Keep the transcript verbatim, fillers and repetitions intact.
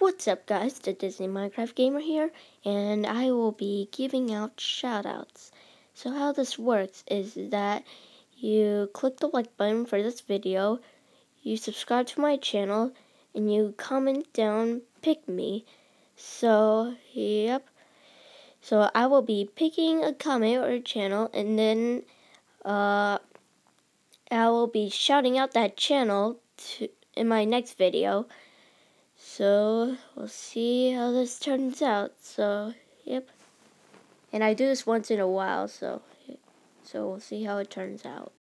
What's up, guys? The Disney Minecraft Gamer here, and I will be giving out shoutouts. So how this works is that you click the like button for this video, you subscribe to my channel, and you comment down pick me. So, yep. So I will be picking a comment or a channel, and then uh, I will be shouting out that channel to, in my next video. So, we'll see how this turns out. So, yep. And I do this once in a while, so, so we'll see how it turns out.